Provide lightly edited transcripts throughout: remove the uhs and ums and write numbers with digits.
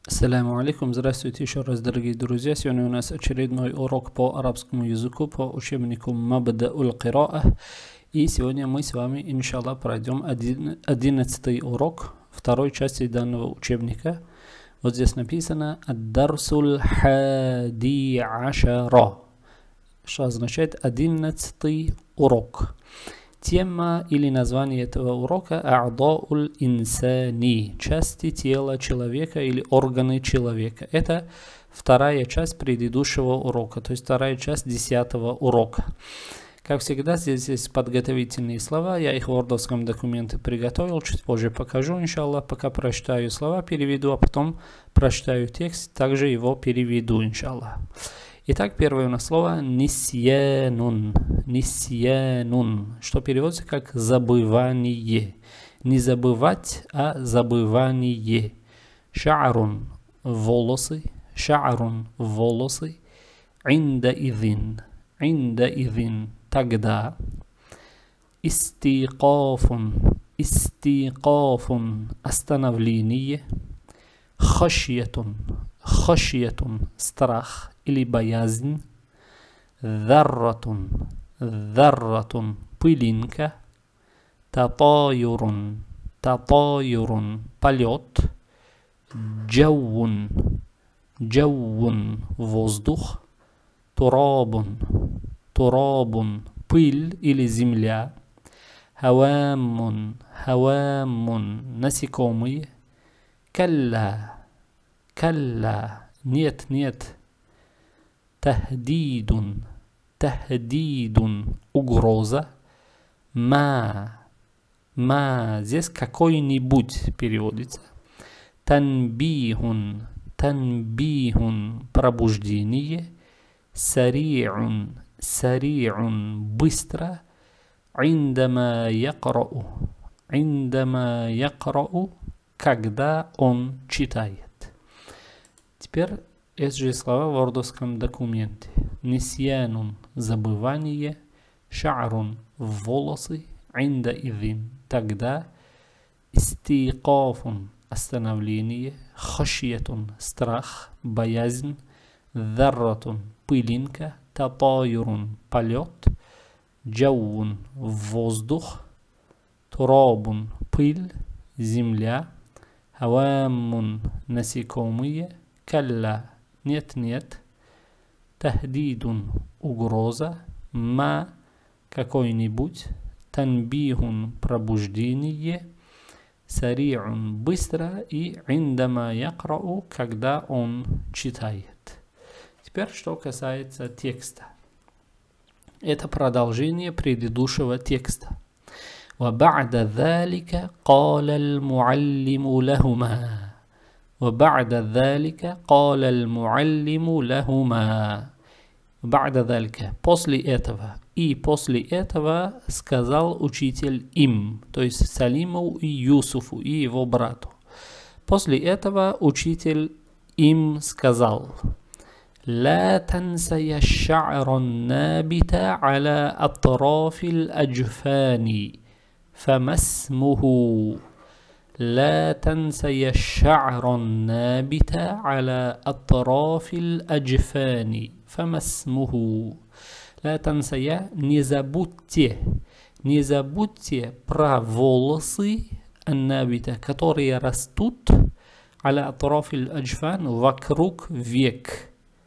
Ассаляму алейкум, здравствуйте еще раз, дорогие друзья. Сегодня у нас очередной урок по арабскому языку, по учебнику Мабда'уль Кира'ah. И сегодня мы с вами, иншаллах, пройдем 11-й урок второй части данного учебника. Вот здесь написано «Ад-дарсуль хади ашара», что означает 11-й урок. Тема или название этого урока «А'да'уль инсани», части тела человека или органы человека. Это вторая часть предыдущего урока, то есть вторая часть 10-го урока. Как всегда, здесь есть подготовительные слова, я их в вордовском документе приготовил, чуть позже покажу, иншаллах, пока прочитаю слова, переведу, а потом прочитаю текст, также его переведу, иншаллах. Итак, первое у нас слово «нисьянун». «Нисьянун», что переводится как «забывание». Не забывать, а забывание. «Ша'рун» – волосы. «Ша'рун» – волосы. «Инда-идин». «Инда-идин» – тогда. «Истиқафун». «Истиқафун» – остановление. «Хашьятун». «Хашьятун» – страх или боязнь. «Зарратун». «Зарратун» – пылинка. «Татаюрун». «Татаюрун» – полет. «Джауун». «Джауун» – воздух. «Турабун». «Турабун» – пыль или земля. «Хаваммун». «Хаваммун» – насекомые. «Калла». «Калла» – нет, нет. «Тахдидун». «Тахдидун» – угроза. «Ма». «Ма» – здесь какой-нибудь переводится. «Танбихун». «Танбихун» – пробуждение. «Сари'ун». «Сари'ун» – быстро. «Индама якра'у». «Индама якра'у» – когда он читает. Теперь эти же слова в вордовском документе. «Нисьянун» – забывание. «Ша'рун» – волосы. «Инда-идин» – тогда. «Истиқафун» – остановление. «Хашьятун» – страх, боязнь. «Зарратун» – пылинка. «Татаюрун» – полет. «Джауун» – воздух. «Турабун» – пыль, земля. «Хаваммун» – насекомые. «Калла» – нет, нет. «Тахдидун» – угроза. «Ма» – какой-нибудь. «Танбихун» – пробуждение. «Сари'ун» – быстро. И «индама якра'у» – когда он читает. Теперь, что касается текста. Это продолжение предыдущего текста. وَبَعْدَ ذَلِكَ قَالَ الْمُعَلِّمُ لَهُمَا. وَبَعْدَ ذَلِكَ قَالَ الْمُعَلِّمُ لَهُمَا. بعد ذلك, после этого. И после этого сказал учитель им, то есть Салиму и Юсуфу, и его брату. После этого учитель им сказал: لا تنسي الشعر النابت على أطراف الأجفان فما اسمه. لا تنسي الشعر النابت على أطراف الأجفان فما اسمه. لا تنسي – не забудьте. Не забудьте про волосы النابت, которые растут على أطراف الأجفان, вокруг век.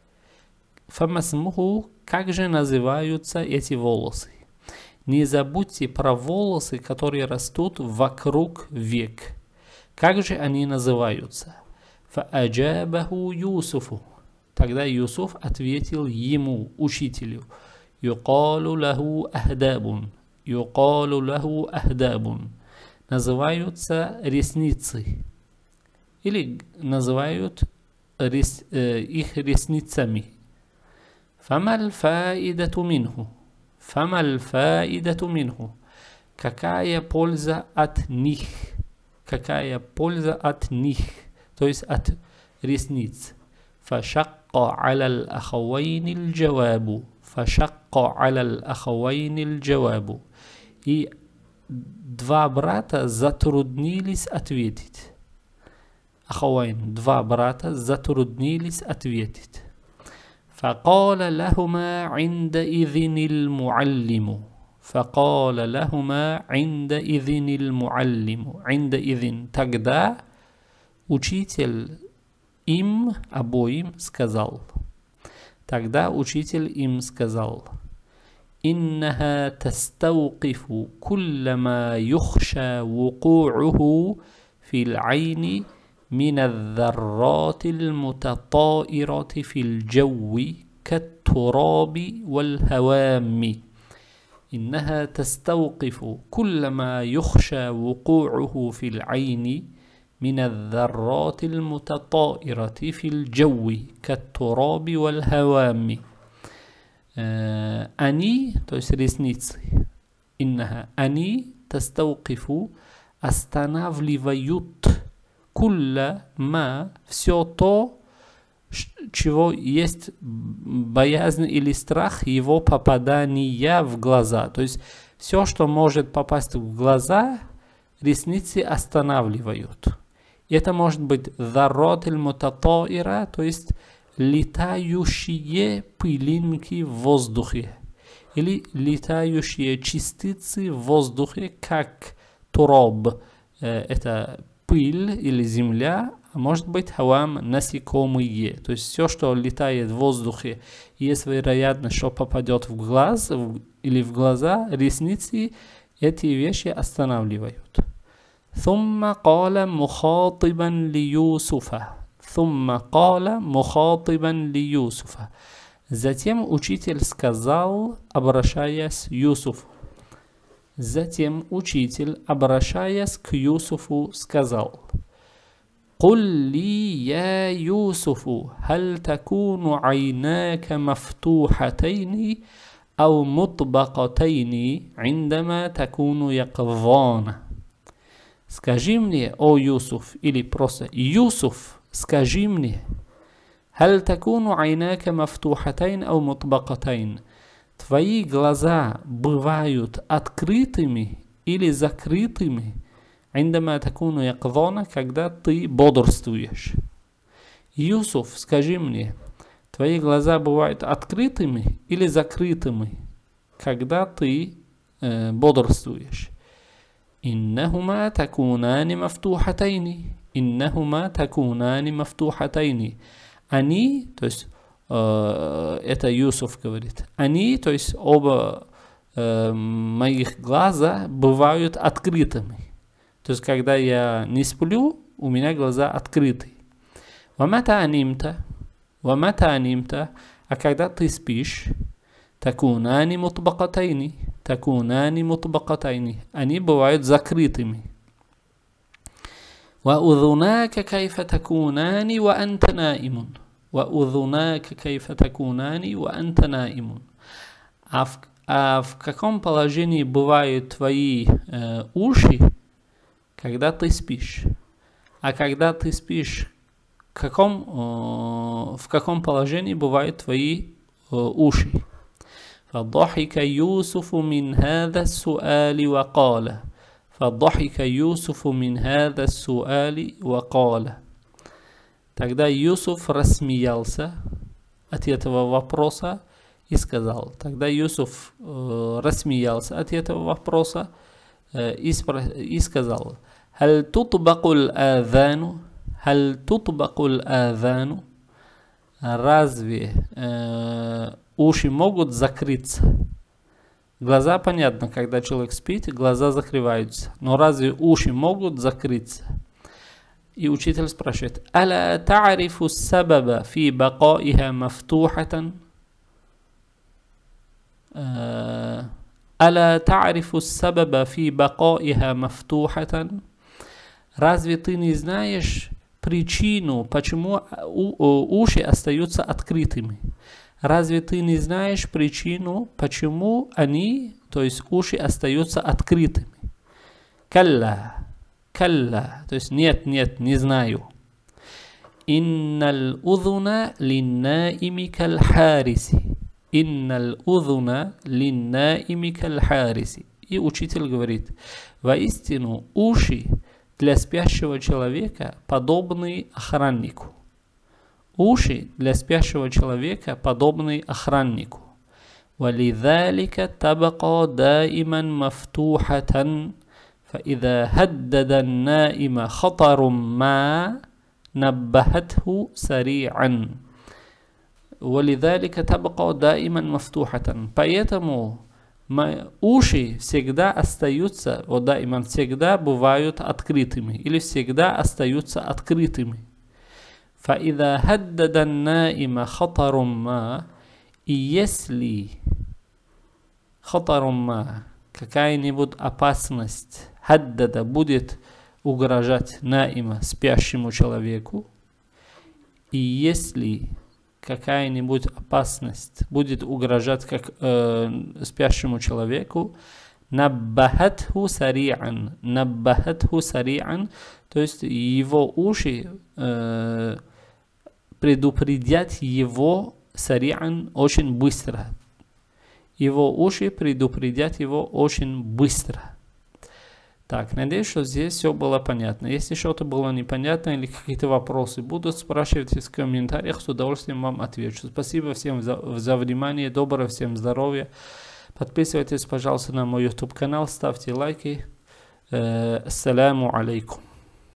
فما اسمه – как же называются эти волосы? Не забудьте про волосы, которые растут вокруг век. Как же они называются? فَأَجَابَهُ يُوسُفُ. Тогда Юсуф ответил ему, учителю: يُقَالُ لَهُ أَهْدَابٌ. يُقَالُ لَهُ أَهْدَابٌ. Называются ресницы. Или называют их ресницами. فَمَا الْفَائِدَةُ مِنْهُ. فَمَا الْفَائِدَةُ مِنْهُ. Какая польза от них? Какая польза от них? То есть от ресниц. فَشَقَّ عَلَى الْأَخَوَيْنِ الْجَوَابُ. فَشَقَّ عَلَى الْأَخَوَيْنِ الْجَوَابُ. И два брата затруднились ответить. Ахавайн, два брата, затруднились ответить. فقال لهما عندئذ المعلم فقال لهما عندئذ المعلم عندئذ тогда учитель им обоим сказал. Тогда учитель им сказал: إنها تستوقف كل ما يخشى وقوعه في العين من الذرات المتطائرة في الجو كالتراب والهوام. إنها تستوقف كل ما يخشى وقوعه في العين من الذرات المتطائرة في الجو كالتراب والهوام. Они, то есть ресницы, إنها, они تستوقف, останавливают, кулля ма, все то, чего есть боязнь или страх его попадания в глаза. То есть все, что может попасть в глаза, ресницы останавливают. Это может быть зарот аль-мутатаира, то есть летающие пылинки в воздухе, или летающие частицы в воздухе, как туроб, это пыль или земля, а может быть хавам, насекомые. То есть все, что летает в воздухе, есть вероятность, что попадет в глаз или в глаза, ресницы, эти вещи останавливают. ثم قال مخاطبا ليوسف ثم قال مخاطبا ليوسف. Затем учитель сказал, обращаясь к Юсуфу. Затем учитель, обращаясь к Юсуфу, сказал: قل لي يا يوسف هل تكون عيناك مفتوحتين أو مطبقتين عندما تكون يقظان. Скажи мне, о Юсуф, или просто Юсуф, скажи мне, هل تكون عيناك مفتوحتين أو مطبقتين. Твои глаза бывают открытыми или закрытыми, عندما تكون يقظان, когда ты бодрствуешь. Юсуф, скажи мне, твои глаза бывают открытыми или закрытыми, когда ты бодрствуешь. إنهما تكونان مفتوحتين. إنهما تكونان مفتوحتين. Они, то есть это Юсуф говорит, они, то есть оба моих глаза бывают открытыми. То есть когда я не сплю, у меня глаза открыты. ومتى نمت, а когда ты спишь, تكونان مطبقتين. تكونان مطبقتين. Они бывают закрытыми. وأذناك كيف تكونان وأنت نائم. وأذناك كيف تكونان وأنت نائم. А в каком положении бывают твои уши, когда ты спишь? А когда ты спишь, в каком положении бывают твои уши? فضحك يوسف من هذا السؤال وقال. فضحك يوسف من هذا السؤال وقال. Тогда Юсуф рассмеялся от этого вопроса и сказал. Тогда Юсуф рассмеялся от этого вопроса и сказал: هل تطبق الآذان. هل تطبق الآذان. Разве уши могут закрыться? Глаза, понятно, когда человек спит, глаза закрываются. Но разве уши могут закрыться? И учитель спрашивает: ألا تعرف السبب في بقائها مفتوحة. ألا تعرف السبب في بقائها مفتوحة. Разве ты не знаешь причину, почему уши остаются открытыми? Разве ты не знаешь причину, почему они, то есть уши, остаются открытыми? Калла, калла, то есть нет, не знаю. Инналь удуна линнаими калхариси. Инналь удуна линнаими калхариси. И учитель говорит: воистину уши для спящего человека подобны охраннику. Уши для спящего человека подобны охраннику. وَلِذَلِكَ تَبْقَى دَائِمًا مَفْتُوحَةً فَإِذَا هَدَّدَ النَّائِمَ خَطَرٌ مَا نَبَّهَتْهُ سَرِيعًا. وَلِذَلِكَ تَبْقَى دَائِمًا مَفْتُوحَةً. Поэтому уши всегда остаются, вот даиман всегда бывают открытыми, или всегда остаются открытыми. فَإِذَا هَدَّدَ النَّائِمَ خَطَرٌ مَا. И если какая-нибудь опасность хаддада будет угрожать наима, спящему человеку, и если какая-нибудь опасность будет угрожать спящему человеку, наббахатху сари'ан, то есть его уши предупредят его сари'ан очень быстро. Его уши предупредят его очень быстро. Так, надеюсь, что здесь все было понятно. Если что-то было непонятно или какие-то вопросы будут, спрашивайте в комментариях, с удовольствием вам отвечу. Спасибо всем за внимание, доброго всем здоровья. Подписывайтесь, пожалуйста, на мой YouTube канал, ставьте лайки. Ассаляму алейкум.